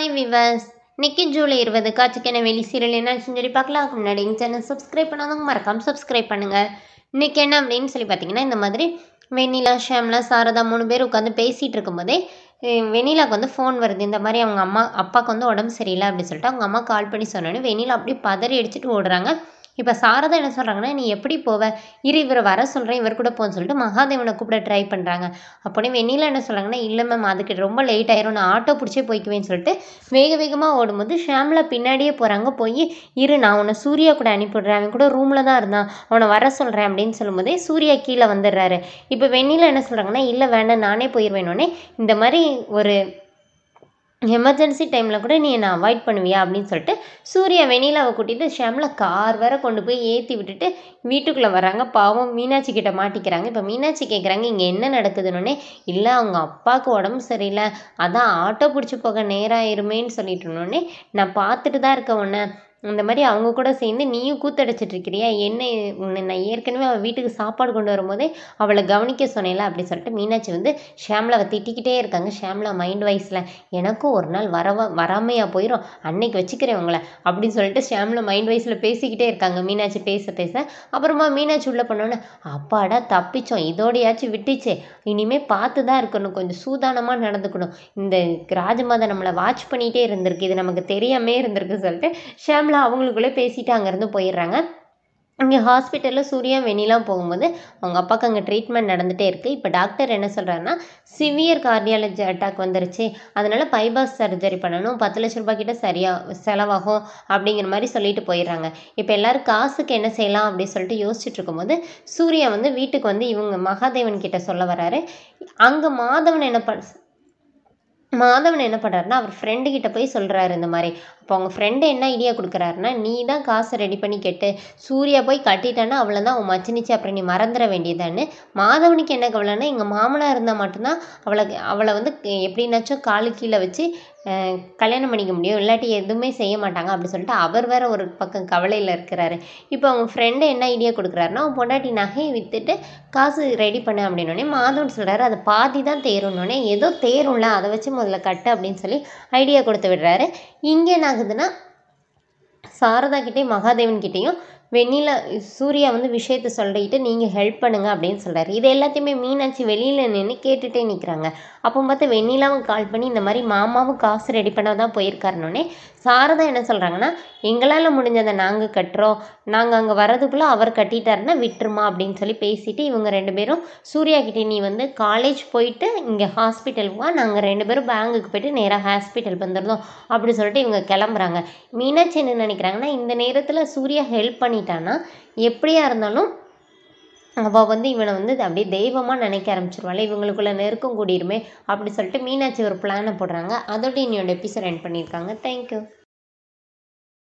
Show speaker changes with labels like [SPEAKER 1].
[SPEAKER 1] Hi viewers, இன்னைக்கு ஜூலை 20 காட்சிக்கான வெளி serial என்ன சொல்லி பார்க்கலாம். முன்னாடி எங்கள் சேனல் சப்ஸ்கிரைப் பண்ணாதவங்க மறக்காமல் சப்ஸ்கிரைப் பண்ணுங்கள். இன்றைக்கி என்ன அப்படின்னு சொல்லி பார்த்தீங்கன்னா, இந்த மாதிரி வெண்ணிலா, ஷியாம்லா, சாரதா 3 பேர் உட்காந்து பேசிகிட்டு இருக்கும்போதே வெண்ணிலாவுக்கு வந்து ஃபோன் வருது. இந்த மாதிரி அவங்க அப்பாவுக்கு வந்து உடம்பு சரியில்லை அப்படின்னு சொல்லிட்டு அவங்க அம்மா கால் பண்ணி சொன்னோன்னே வெண்ணிலா அப்படியே பதறி அடிச்சுட்டு ஓடுறாங்க. இப்போ சாரதா என்ன சொல்கிறாங்கன்னா, நீ எப்படி போவ, இவரை வர சொல்கிறேன், இவர் கூட போன்னு சொல்லிட்டு மகாதேவனை கூப்பிட ட்ரை பண்ணுறாங்க. அப்போனே வெண்ணிலா என்ன சொல்கிறாங்கன்னா, இல்லை மேம், அதுக்கு ரொம்ப லேட் ஆயிரும், நான் ஆட்டோ பிடிச்சே போய்க்குவேன்னு சொல்லிட்டு வேக வேகமாக ஓடும்போது ஷியாம்லா பின்னாடியே போகிறாங்க. போய் நான் உன்னை சூர்யா கூட அனுப்பிவிடுறேன், அவன் கூட ரூமில் தான் இருந்தான், அவனை வர சொல்கிறேன் அப்படின்னு சொல்லும்போதே சூர்யா கீழே வந்துடுறாரு. இப்போ வெண்ணிலா என்ன சொல்கிறாங்கன்னா, இல்லை வேண்டாம், நானே போயிடுவேனோடனே இந்த மாதிரி ஒரு எமர்ஜென்சி டைமில் கூட நீ என்னை அவாய்ட் பண்ணுவியா அப்படின்னு சொல்லிட்டு சூர்யா வெண்ணிலாவை கூட்டிகிட்டு ஷியாம்லா கார் வேற கொண்டு போய் ஏற்றி விட்டுட்டு வீட்டுக்குள்ளே வராங்க. பாவம் மீனாட்சி கிட்ட மாட்டிக்கிறாங்க. இப்போ மீனாட்சி கேட்குறாங்க, இங்கே என்ன நடக்குதுன்னொன்னே, இல்லை அவங்க அப்பாவுக்கு உடம்பு சரியில்லை, அதான் ஆட்டோ பிடிச்சி போக நேரம் ஆயிருமேன்னு சொல்லிட்டு இருந்தோடனே, நான் பார்த்துட்டு தான் இருக்கேன் உன்னை, இந்த மாதிரி அவங்க கூட சேர்ந்து நீயும் கூத்தடிச்சிட்டு இருக்கிறியா, என்ன உன்னை நான் ஏற்கனவே அவள் வீட்டுக்கு சாப்பாடு கொண்டு வரும்போதே அவளை கவனிக்க சொன்னேன்ல அப்படின்னு சொல்லிட்டு மீனாட்சி வந்து ஷியாம்லாவை திட்டிக்கிட்டே இருக்காங்க. ஷியாம்லா மைண்ட் வைஸில், எனக்கும் ஒரு நாள் வராமையாக போயிடும், அன்னைக்கு வச்சுக்கிறேன் உங்களை அப்படின்னு சொல்லிட்டு ஷியாம்லா மைண்ட் வைஸில் பேசிக்கிட்டே இருக்காங்க. மீனாட்சி பேச அப்புறமா மீனாட்சி உள்ளே பண்ணோன்னே, அப்பாடா தப்பிச்சோம், இதோடையாச்சும் விட்டுச்சே, இனிமேல் பார்த்து தான் இருக்கணும், கொஞ்சம் சூதானமாக நடந்துக்கணும், இந்த ராஜமாதா நம்மளை வாட்ச் பண்ணிகிட்டே இருந்திருக்கு, இது நமக்கு தெரியாமே இருந்திருக்கு சொல்லிட்டு ஷியாம்லா அவங்களுக்குள்ளே பேசிட்டு அங்கேருந்து போயிடுறாங்க. இங்கே ஹாஸ்பிட்டலில் சூர்யா வெண்ணிலாம் போகும்போது அவங்க அப்பாவுக்கு அங்கே ட்ரீட்மெண்ட் நடந்துகிட்டே இருக்குது. இப்போ டாக்டர் என்ன சொல்கிறாருன்னா, சிவியர் கார்டியாலஜி அட்டாக் வந்துருச்சு, அதனால் பைபாஸ் சர்ஜரி பண்ணணும், 10 லட்ச ரூபாய் கிட்ட செலவாகும் அப்படிங்கிற மாதிரி சொல்லிட்டு போயிடுறாங்க. இப்போ எல்லோரும் காசுக்கு என்ன செய்யலாம் அப்படின்னு சொல்லிட்டு யோசிச்சுட்டு இருக்கும்போது சூர்யா வந்து வீட்டுக்கு வந்து இவங்க மகாதேவன் கிட்ட சொல்ல வராரு. அங்கே மாதவன் என்ன பண்ணுறாருன்னா, அவர் ஃப்ரெண்டுக்கிட்ட போய் சொல்கிறாரு இந்த மாதிரி. அப்போ அவங்க ஃப்ரெண்டு என்ன ஐடியா கொடுக்குறாருன்னா, நீ தான் காசை ரெடி பண்ணி கெட்டு, சூர்யா போய் கட்டிட்டான்னா அவ்வளோதான், உன் மச்சினிச்சு, அப்புறம் நீ மறந்துட வேண்டியதான்னு. மாதவனுக்கு என்ன கவலைன்னா, எங்கள் மாமனாக இருந்தால் மட்டும்தான் அவளை வந்து எப்படின்னாச்சும் காலு கீழே வச்சு கல்யாணம் பண்ணிக்க முடியும், இல்லாட்டி எதுவுமே செய்ய மாட்டாங்க அப்படி சொல்லிட்டு அவர் வேற ஒரு பக்கம் கவலையில் இருக்கிறாரு. இப்போ அவங்க ஃப்ரெண்டு என்ன ஐடியா கொடுக்குறாருன்னா, அவன் பொண்டாட்டி நகையை விற்றுட்டு காசு ரெடி பண்ண அப்படின்னோடனே மாதவன் சொல்கிறாரு, அது பாதி தான் தேருன்னொடனே, ஏதோ தேரும்ல, அதை வச்சு முதல்ல கட்டு அப்படின்னு சொல்லி ஐடியா கொடுத்து விடுறாரு. இங்கே என்ன ஆகுதுன்னா, சாரதா கிட்டேயும் மகாதேவன் கிட்டேயும் வெண்ணிலா சூர்யா வந்து விஷயத்த சொல்லிக்கிட்டு நீங்கள் ஹெல்ப் பண்ணுங்க அப்படின்னு சொல்கிறாரு. இது எல்லாத்தையுமே மீனாட்சி வெளியில் நின்று கேட்டுகிட்டே நிற்கிறாங்க. அப்போ பார்த்து வெண்ணிலாவும் கால் பண்ணி இந்த மாதிரி மாமாவும் காசு ரெடி பண்ண தான் போயிருக்காருன்னொடனே சாரதா என்ன சொல்கிறாங்கன்னா, எங்களால் முடிஞ்சதை நாங்கள் கட்டுறோம், நாங்கள் அங்கே வரதுக்குள்ளே அவர் கட்டிட்டாருன்னா விட்டுருமா அப்படின்னு சொல்லி பேசிவிட்டு இவங்க 2 பேரும் சூர்யா கிட்டே, நீ வந்து காலேஜ் போயிட்டு இங்கே ஹாஸ்பிட்டலுக்கு வா, நாங்கள் 2 பேரும் பேங்குக்கு போய்ட்டு நேராக ஹாஸ்பிட்டல் வந்துருந்தோம் அப்படி சொல்லிட்டு இவங்க கிளம்புறாங்க. மீனாட்சி என்ன நினைக்கிறாங்கன்னா, இந்த நேரத்தில் சூர்யா ஹெல்ப் பண்ணிட்டான்னா எப்படியா இருந்தாலும் அவள் வந்து இவனை வந்து அப்படியே தெய்வமாக நினைக்க ஆரம்பிச்சிருவாள், இவங்களுக்குள்ள நெருக்கம் கூடிருமே அப்படி சொல்லிட்டு மீனாட்சி ஒரு பிளானை போடுறாங்க. அதோட இன்னொரு எபிசோட் எண்ட் பண்ணியிருக்காங்க. தேங்க்யூ.